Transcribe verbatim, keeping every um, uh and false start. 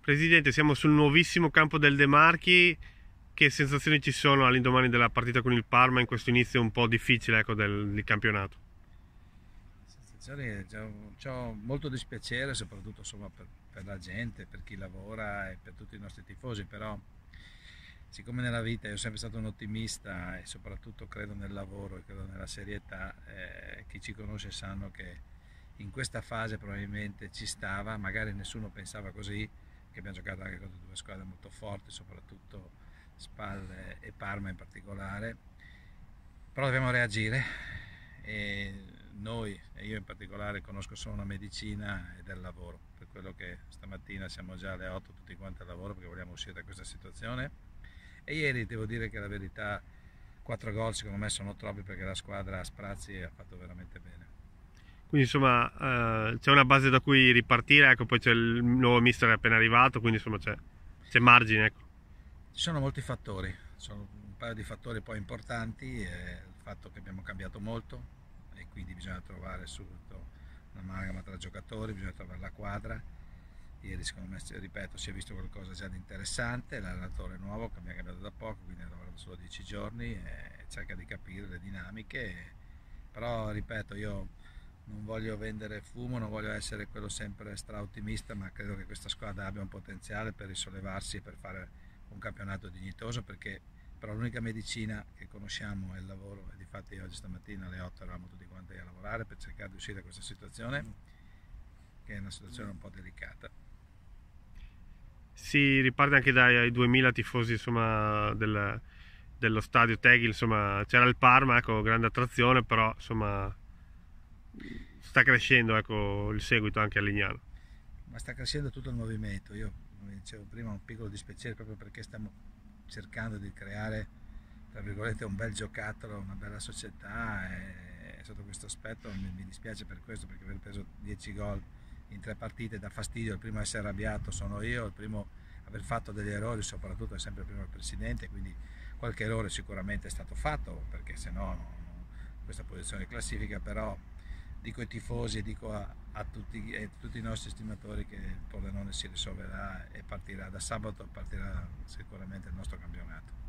Presidente, siamo sul nuovissimo campo del De Marchi. Che sensazioni ci sono all'indomani della partita con il Parma in questo inizio un po' difficile, ecco, del, del campionato? Sensazioni, c'ho molto dispiacere, soprattutto insomma, per, per la gente, per chi lavora e per tutti i nostri tifosi, però siccome nella vita io sono sempre stato un ottimista e soprattutto credo nel lavoro e credo nella serietà, eh, chi ci conosce sanno che in questa fase probabilmente ci stava, magari nessuno pensava così, che abbiamo giocato anche contro due squadre molto forti, soprattutto Spal e Parma in particolare, però dobbiamo reagire e noi, e io in particolare, conosco solo una medicina e del lavoro, per quello che stamattina siamo già alle otto tutti quanti al lavoro perché vogliamo uscire da questa situazione. E ieri devo dire che la verità, quattro gol secondo me sono troppi perché la squadra a sprazzi ha fatto veramente bene. Quindi insomma eh, c'è una base da cui ripartire, ecco, poi c'è il nuovo mister appena arrivato, quindi insomma c'è margine, ecco. Ci sono molti fattori, sono un paio di fattori poi importanti, eh, il fatto che abbiamo cambiato molto e quindi bisogna trovare subito un'amalgama tra giocatori, bisogna trovare la quadra. Ieri secondo me, ripeto, si è visto qualcosa già di interessante, l'allenatore nuovo che abbiamo cambiato da poco, quindi ha lavorato solo dieci giorni e cerca di capire le dinamiche, però ripeto, io non voglio vendere fumo, non voglio essere quello sempre stra ottimista, ma credo che questa squadra abbia un potenziale per risollevarsi e per fare un campionato dignitoso, perché però l'unica medicina che conosciamo è il lavoro e difatti oggi stamattina alle otto eravamo tutti quanti a lavorare per cercare di uscire da questa situazione, che è una situazione un po' delicata. Si riparte anche dai duemila tifosi, insomma, del, dello stadio Teghi, insomma c'era il Parma, ecco, grande attrazione, però insomma sta crescendo, ecco, il seguito anche a Lignano. Ma sta crescendo tutto il movimento. Io, come dicevo prima, ho un piccolo dispiacere proprio perché stiamo cercando di creare, tra virgolette, un bel giocattolo, una bella società, e sotto questo aspetto mi, mi dispiace per questo, perché aver preso dieci gol in tre partite dà fastidio. Il primo a essere arrabbiato sono io, il primo a aver fatto degli errori soprattutto è sempre prima il presidente, quindi qualche errore sicuramente è stato fatto, perché se no no, questa posizione di classifica, però dico ai tifosi e dico a, a, tutti, a tutti i nostri stimatori che il Pordenone si risolverà e partirà da sabato, partirà sicuramente il nostro campionato.